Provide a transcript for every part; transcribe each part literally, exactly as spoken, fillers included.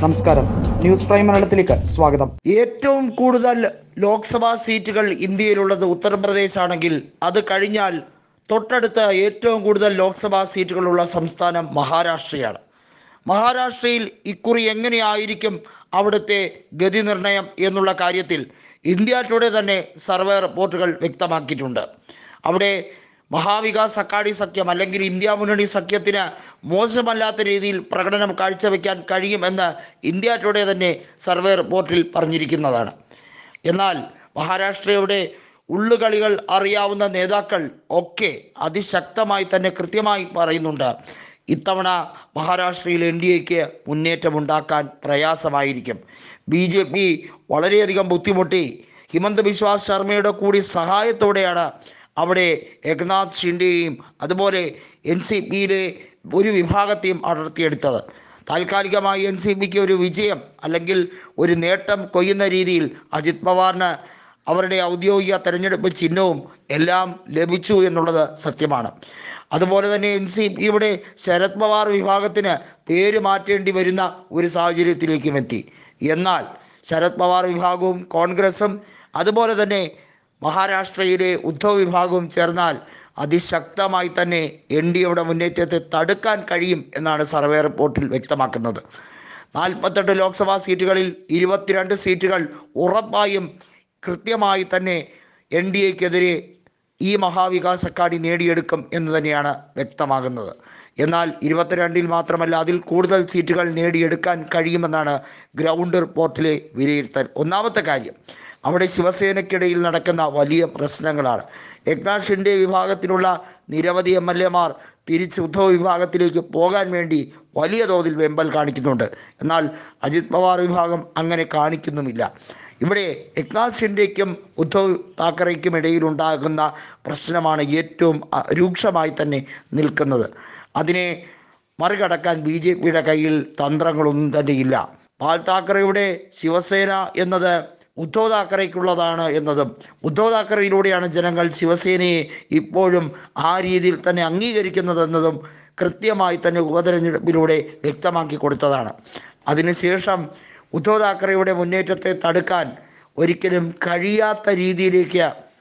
നമസ്കാരം, news prime മലയാളത്തിലേക്ക് സ്വാഗതം. ഏറ്റവും കൂടുതൽ ലോക്സഭാ സീറ്റുകൾ ഇന്ത്യയിലുള്ളത് ഉത്തർപ്രദേശ് ആണെങ്കിൽ അത് കഴിഞ്ഞാൽ തൊട്ടടുത്ത ഏറ്റവും കൂടുതൽ ലോക്സഭാ സീറ്റുകളുള്ള സംസ്ഥാനം മഹാരാഷ്ട്രയാണ്. മഹാരാഷ്ട്രയിൽ ഇക്കുറി എങ്ങനെയായിരിക്കും അവിടുത്തെ ഗതി നിർണയം എന്നുള്ള കാര്യത്തിൽ ഇന്ത്യ ടുഡേ തന്നെ സർവേ റിപ്പോർട്ടുകൾ വ്യക്തമാക്കിയിട്ടുണ്ട്. അവിടെ മഹാവികാസ് അഘാടി സഖ്യം അല്ലെങ്കിൽ ഇന്ത്യ മുന്നണി സഖ്യത്തിന് മോശമല്ലാത്ത രീതിയിൽ പ്രകടനം കാഴ്ചവെക്കാൻ കഴിയുമെന്ന് ഇന്ത്യ ടുഡേ തന്നെ സർവേ റിപ്പോർട്ടിൽ പറഞ്ഞിരിക്കുന്നതാണ്. എന്നാൽ മഹാരാഷ്ട്രയുടെ ഉള്ളുകളികൾ അറിയാവുന്ന നേതാക്കൾ ഒക്കെ അതിശക്തമായി തന്നെ കൃത്യമായി പറയുന്നുണ്ട്, ഇത്തവണ മഹാരാഷ്ട്രയിൽ എൻ ഡി എക്ക് മുന്നേറ്റമുണ്ടാക്കാൻ പ്രയാസമായിരിക്കും. ബി ജെ പി വളരെയധികം ബുദ്ധിമുട്ടി ഹിമന്ത് ബിശ്വ ശർമ്മയുടെ കൂടി സഹായത്തോടെയാണ് അവിടെ ഏകനാഥ് ഷിൻഡെയും അതുപോലെ എൻ സി പിയിലെ ഒരു വിഭാഗത്തെയും അടർത്തിയെടുത്തത്. താൽക്കാലികമായി എൻ സി പിക്ക് ഒരു വിജയം അല്ലെങ്കിൽ ഒരു നേട്ടം കൊയ്യുന്ന രീതിയിൽ അജിത് പവാറിന് അവരുടെ ഔദ്യോഗിക തെരഞ്ഞെടുപ്പ് ചിഹ്നവും എല്ലാം ലഭിച്ചു എന്നുള്ളത് സത്യമാണ്. അതുപോലെ തന്നെ എൻ സി പിയുടെ ശരത് പവാർ വിഭാഗത്തിന് പേര് മാറ്റേണ്ടി വരുന്ന ഒരു സാഹചര്യത്തിലേക്കും എത്തി. എന്നാൽ ശരത് പവാർ വിഭാഗവും കോൺഗ്രസും അതുപോലെ തന്നെ മഹാരാഷ്ട്രയിലെ ഉദ്ധവ് വിഭാഗവും ചേർന്നാൽ അതിശക്തമായി തന്നെ എൻ ഡി എയുടെ മുന്നേറ്റത്തെ തടുക്കാൻ കഴിയും എന്നാണ് സർവേ റിപ്പോർട്ടിൽ വ്യക്തമാക്കുന്നത്. നാൽപ്പത്തെട്ട് ലോക്സഭാ സീറ്റുകളിൽ ഇരുപത്തിരണ്ട് സീറ്റുകൾ ഉറപ്പായും കൃത്യമായി തന്നെ എൻ ഡി എക്കെതിരെ ഈ മഹാവികാസ് അഘാടി നേടിയെടുക്കും എന്ന് തന്നെയാണ് വ്യക്തമാകുന്നത്. എന്നാൽ ഇരുപത്തിരണ്ടിൽ മാത്രമല്ല, അതിൽ കൂടുതൽ സീറ്റുകൾ നേടിയെടുക്കാൻ കഴിയുമെന്നാണ് ഗ്രൗണ്ട് റിപ്പോർട്ടിലെ വിലയിരുത്തൽ. ഒന്നാമത്തെ കാര്യം, അവിടെ ശിവസേനയ്ക്കിടയിൽ നടക്കുന്ന വലിയ പ്രശ്നങ്ങളാണ്. ഏകനാഥ് ഷിൻഡെ വിഭാഗത്തിലുള്ള നിരവധി എം എൽ എമാർ തിരിച്ച് ഉദ്ധവ് വിഭാഗത്തിലേക്ക് പോകാൻ വേണ്ടി വലിയ തോതിൽ വെമ്പൽ കാണിക്കുന്നുണ്ട്. എന്നാൽ അജിത് പവാർ വിഭാഗം അങ്ങനെ കാണിക്കുന്നുമില്ല. ഇവിടെ ഏകനാഥ് ഷിൻഡെയ്ക്കും ഉദ്ധവ് താക്കറേക്കും ഇടയിലുണ്ടാകുന്ന പ്രശ്നമാണ് ഏറ്റവും രൂക്ഷമായി തന്നെ നിൽക്കുന്നത്. അതിനെ മറികടക്കാൻ ബി ജെ പിയുടെ കയ്യിൽ തന്ത്രങ്ങളൊന്നും തന്നെയില്ല. ബാൽ താക്കറെയുടെ ശിവസേന എന്നത് ഉദ്ധവ് താക്കറേക്കുള്ളതാണ് എന്നതും ഉദ്ധവ് താക്കറയിലൂടെയാണ് ജനങ്ങൾ ശിവസേനയെ ഇപ്പോഴും ആ രീതിയിൽ തന്നെ അംഗീകരിക്കുന്നതെന്നതും കൃത്യമായി തന്നെ ഉപതെരഞ്ഞെടുപ്പിലൂടെ വ്യക്തമാക്കി കൊടുത്തതാണ്. അതിനുശേഷം ഉദ്ധവ് താക്കറെയുടെ മുന്നേറ്റത്തെ തടുക്കാൻ ഒരിക്കലും കഴിയാത്ത രീതിയിലേക്ക്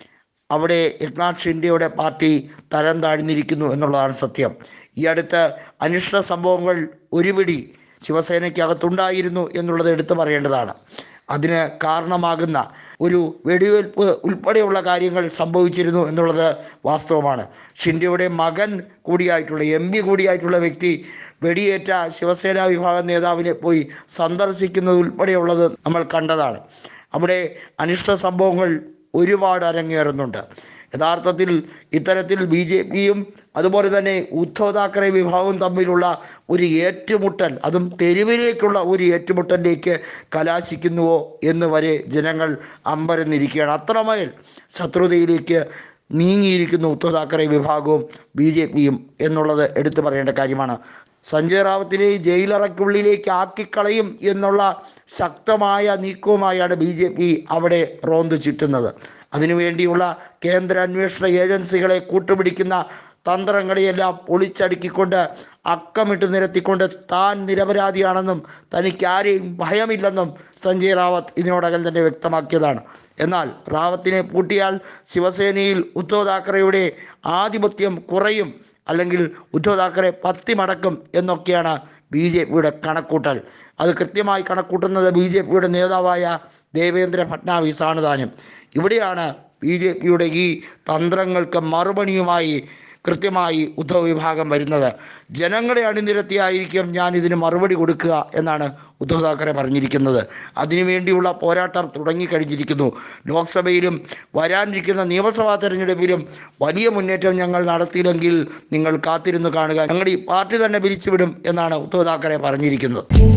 അവിടെ ഏകനാഥ് ഷിൻഡെയുടെ പാർട്ടി തരം താഴ്ന്നിരിക്കുന്നു എന്നുള്ളതാണ് സത്യം. ഈ അടുത്ത് അനിഷ്ട സംഭവങ്ങൾ ഒരുപിടി ശിവസേനയ്ക്കകത്തുണ്ടായിരുന്നു എന്നുള്ളത് എടുത്തു പറയേണ്ടതാണ്. അതിന് കാരണമാകുന്ന ഒരു വെടിവെയ്പ്പ് ഉൾപ്പെടെയുള്ള കാര്യങ്ങൾ സംഭവിച്ചിരുന്നു എന്നുള്ളത് വാസ്തവമാണ്. ഷിൻഡെയുടെ മകൻ കൂടിയായിട്ടുള്ള എം പി കൂടിയായിട്ടുള്ള വ്യക്തി വെടിയേറ്റ ശിവസേന വിഭാഗം നേതാവിനെ പോയി സന്ദർശിക്കുന്നത് ഉൾപ്പെടെയുള്ളത് നമ്മൾ കണ്ടതാണ്. അവിടെ അനിഷ്ട സംഭവങ്ങൾ ഒരുപാട് അരങ്ങേറുന്നുണ്ട്. യഥാർത്ഥത്തിൽ ഇത്തരത്തിൽ ബി ജെ പിയും അതുപോലെ തന്നെ ഉദ്ധവ് താക്കറെ വിഭാഗവും തമ്മിലുള്ള ഒരു ഏറ്റുമുട്ടൽ, അതും തെരുവിലേക്കുള്ള ഒരു ഏറ്റുമുട്ടലിലേക്ക് കലാശിക്കുന്നുവോ എന്ന് വരെ ജനങ്ങൾ അമ്പരന്നിരിക്കുകയാണ്. അത്രമേൽ ശത്രുതയിലേക്ക് നീങ്ങിയിരിക്കുന്നു ഉദ്ധവ് താക്കറെ വിഭാഗവും ബി ജെ പിയും എന്നുള്ളത് എടുത്തു പറയേണ്ട കാര്യമാണ്. സഞ്ജയ് റാവത്തിനെ ജയിലറയ്ക്കുള്ളിലേക്ക് ആക്കിക്കളയും എന്നുള്ള ശക്തമായ നീക്കവുമായാണ് ബി ജെ പി അവിടെ റോന്തു ചുറ്റുന്നത്. അതിനുവേണ്ടിയുള്ള കേന്ദ്ര അന്വേഷണ ഏജൻസികളെ കൂട്ടുപിടിക്കുന്ന തന്ത്രങ്ങളെയെല്ലാം പൊളിച്ചടുക്കിക്കൊണ്ട് അക്കമിട്ട് നിരത്തിക്കൊണ്ട് താൻ നിരപരാധിയാണെന്നും തനിക്ക് ആരെയും ഭയമില്ലെന്നും സഞ്ജയ് റാവത്ത് ഇതിനോടകം തന്നെ വ്യക്തമാക്കിയതാണ്. എന്നാൽ റാവത്തിനെ പൂട്ടിയാൽ ശിവസേനയിൽ ഉദ്ധവ് താക്കറെയുടെ ആധിപത്യം കുറയും, അല്ലെങ്കിൽ ഉദ്ധവ് താക്കറെ പത്തി മടക്കും എന്നൊക്കെയാണ് ബി ജെ പിയുടെ കണക്കൂട്ടൽ. അത് കൃത്യമായി കണക്കൂട്ടുന്നത് ബി ജെ പിയുടെ നേതാവായ ദേവേന്ദ്ര ഫട്നാവിസ് ആണ് താനും. ഇവിടെയാണ് ബി ജെ പിയുടെ ഈ തന്ത്രങ്ങൾക്ക് മറുപണിയുമായി കൃത്യമായി ഉദ്ധവ് വിഭാഗം വരുന്നത്. ജനങ്ങളെ അണിനിരത്തിയായിരിക്കും ഞാൻ ഇതിന് മറുപടി കൊടുക്കുക എന്നാണ് ഉദ്ധവ് താക്കറെ പറഞ്ഞിരിക്കുന്നത്. അതിനുവേണ്ടിയുള്ള പോരാട്ടം തുടങ്ങിക്കഴിഞ്ഞിരിക്കുന്നു. ലോക്സഭയിലും വരാനിരിക്കുന്ന നിയമസഭാ തെരഞ്ഞെടുപ്പിലും വലിയ മുന്നേറ്റം ഞങ്ങൾ നടത്തിയില്ലെങ്കിൽ നിങ്ങൾ കാത്തിരുന്ന് കാണുക, ഞങ്ങളുടെ ഈ പാർട്ടി തന്നെ പിരിച്ചുവിടും എന്നാണ് ഉദ്ധവ് താക്കറെ പറഞ്ഞിരിക്കുന്നത്.